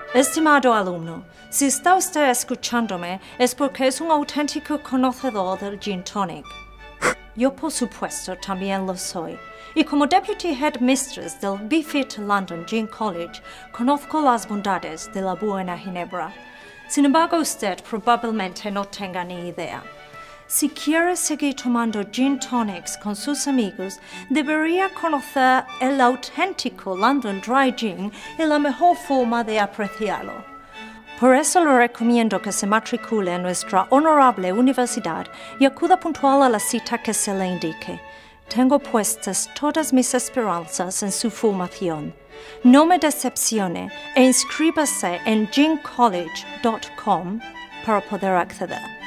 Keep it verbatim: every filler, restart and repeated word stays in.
Estimado alumno, si está usted escuchándome es porque es un auténtico conocedor del Gin Tonic. Yo, por supuesto, también lo soy. Y como Deputy Headmistress del B-Fit London Gin College, conozco las bondades de la buena ginebra. Sin embargo, usted probablemente no tenga ni idea. Si quiere seguir tomando gin tonics con sus amigos, debería conocer el auténtico London Dry Gin y la mejor forma de apreciarlo. Por eso le recomiendo que se matricule en nuestra honorable universidad y acuda puntual a la cita que se le indique. Tengo puestas todas mis esperanzas en su formación. No me decepcione e inscríbase en gin college punto com para poder acceder.